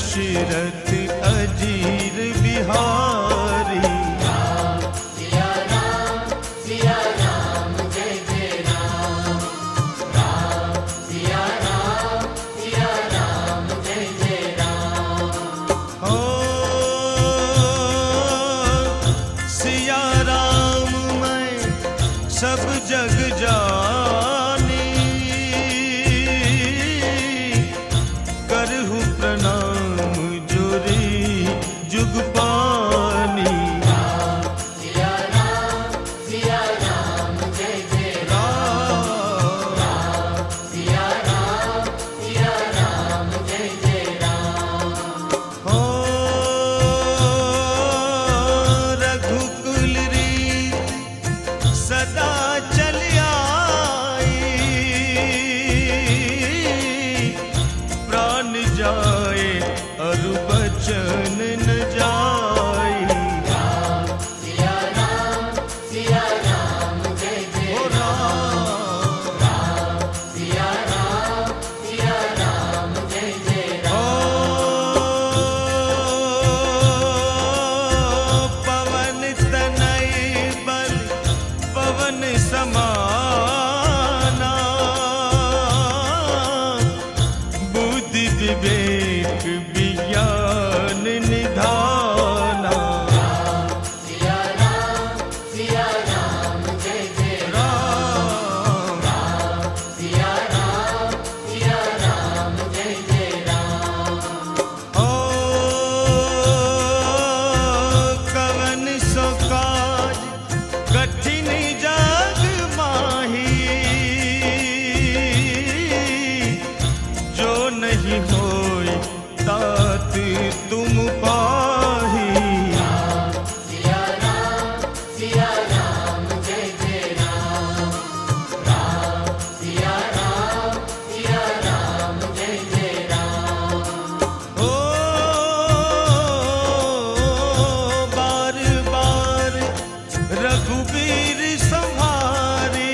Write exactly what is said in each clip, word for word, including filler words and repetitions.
दशरथ अजीर बिहारी। राम सिया राम सिया राम जय जय राम। राम सिया राम सिया राम जय जय राम। हो सिया राम मैं सब जग जानी, करहु प्रणाम जोरी जुग पानी। राम सिया राम सिया राम जय जय राम। राम सिया राम सिया राम जय जय राम। हो रघुकुल रीत सदा चल आई, प्राण जाए अरु बचन न जाई। राम सिया राम सिया राम जय जय हो राम राम सिया राम सिया राम जय जय हो राम। पवन तनय बल पवन समाना, बुद्धि विवेक विज्ञान निधाना। राम सिया राम सिया राम जय जय राम राम सिया राम सिया राम जय जय राम। ओ कवन सो काज कठिन जग माही, जो नहीं होय तात तुम पाही। राम सिया राम सिया राम जय जय राम। राम सिया राम सिया राम जय जय राम। ओ बार बार रघुबीर संहारी,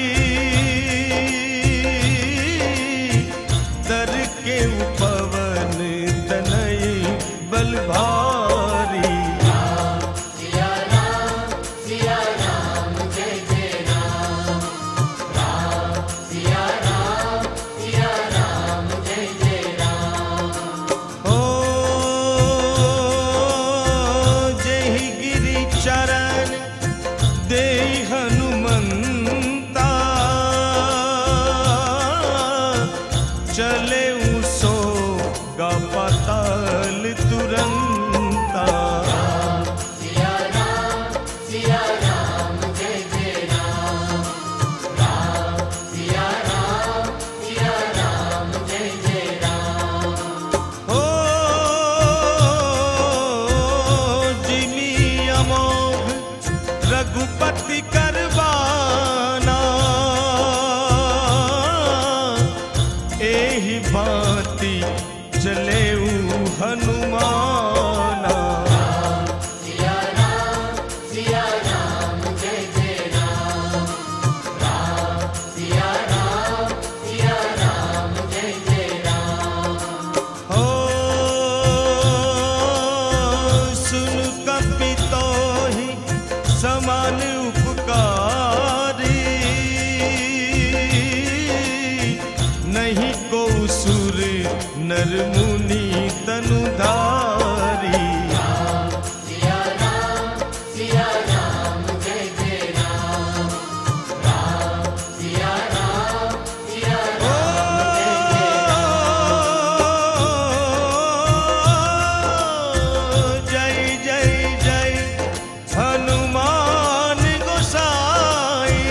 दर के पवन तनय बल भारी। राम सिया राम सिया राम जय जय राम। राम सिया राम सिया राम जय जय राम। ओ जहि गिरि चरण देहि हनुमंता, चले सो गा पाताल तुरंता। राम सिया राम सिया राम जय जय राम। राम सिया राम सिया राम जय जय राम। ओ जिमी अमोघ रघुपति करवाना, एहि भांति चलेऊ हनुमाना। राम सिया राम सिया राम जय जय राम। राम सिया राम सिया राम जय जय राम। हो सुन कपितोहि समान उपकारी, नहीं को सुर नर मुनि तनुधारी। राम सिया राम सिया राम जय जय राम। राम सिया राम सिया ओ राम जय जय जय जय जय हनुमान गोसाई,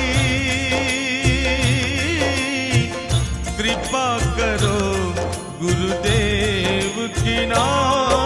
कृपा करो गुरुदेव की नाई।